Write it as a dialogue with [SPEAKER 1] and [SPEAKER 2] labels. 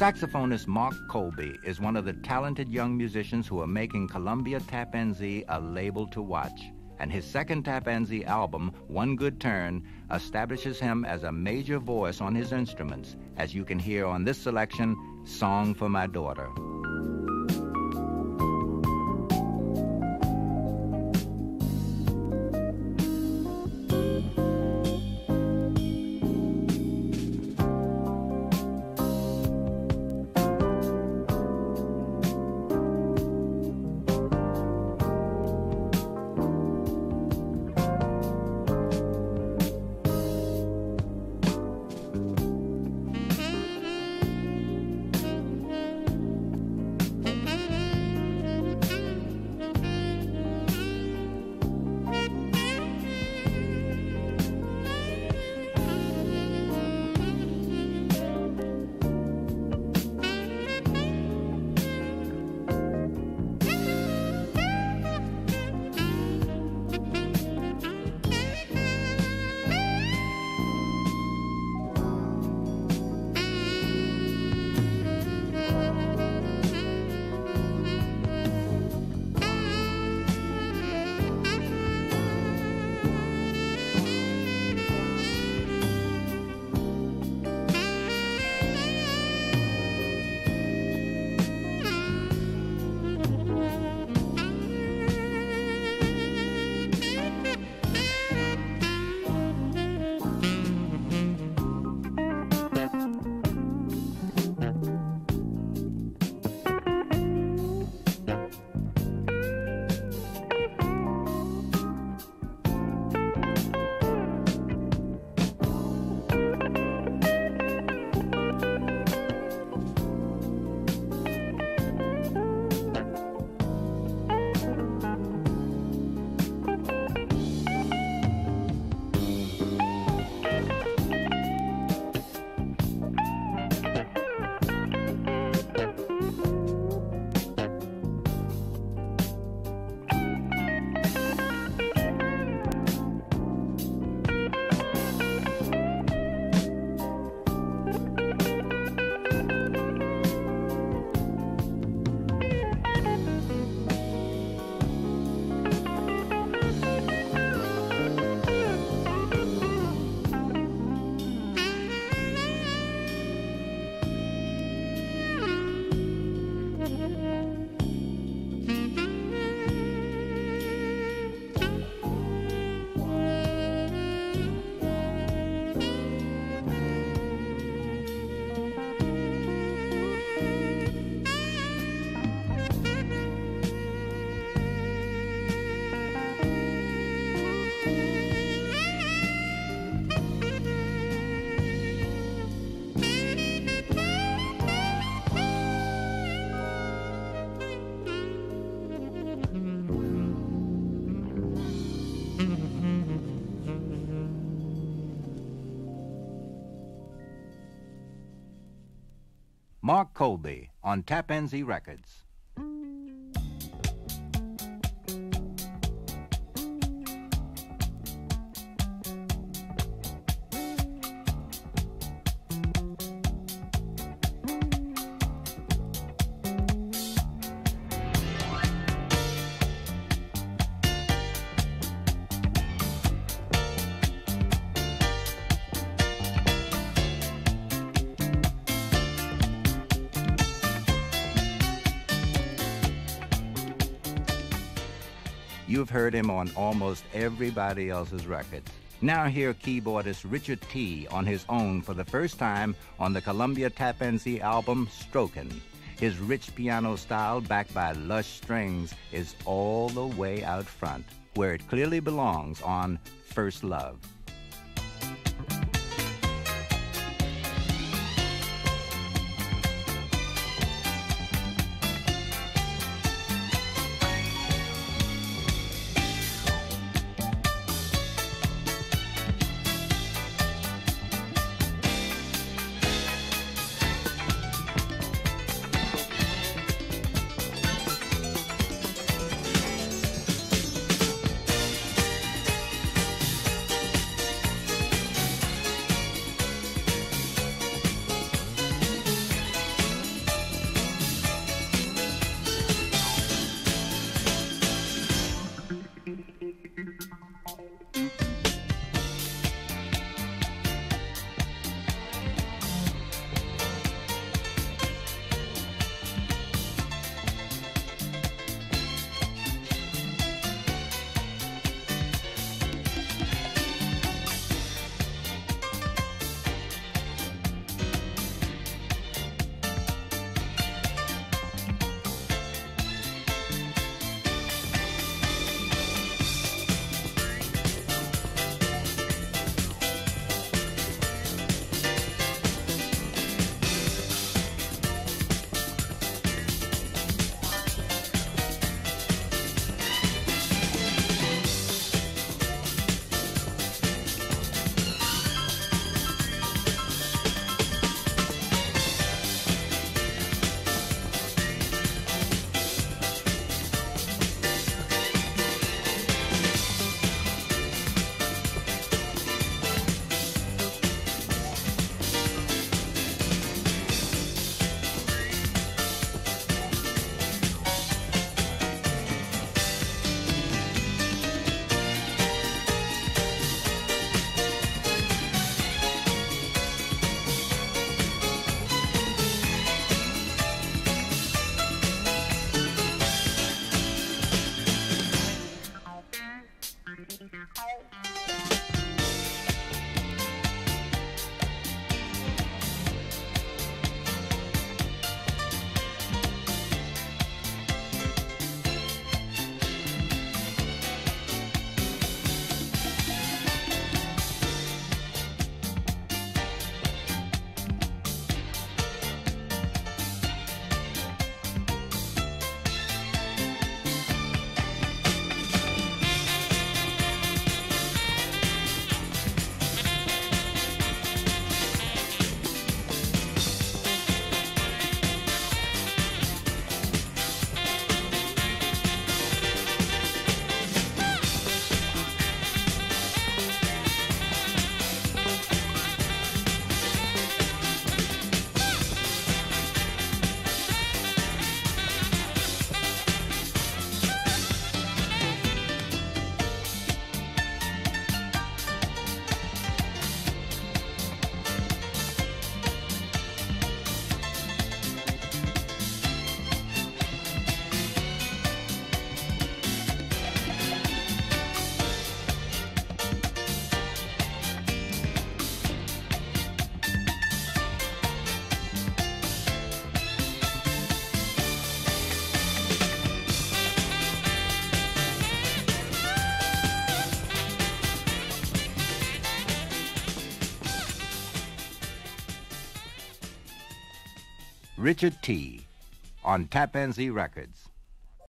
[SPEAKER 1] Saxophonist Mark Colby is one of the talented young musicians who are making Columbia Tap-NZ a label to watch. And his second Tap-NZ album, One Good Turn, establishes him as a major voice on his instruments, as you can hear on this selection, Song for My Daughter. Mark Colby on Tap-NZ Records. You've heard him on almost everybody else's records. Now hear keyboardist Richard T. on his own for the first time on the Columbia Tap-NZ album, Strokin. His rich piano style, backed by lush strings, is all the way out front, where it clearly belongs on First Love. Richard T. on Tappan Zee Records.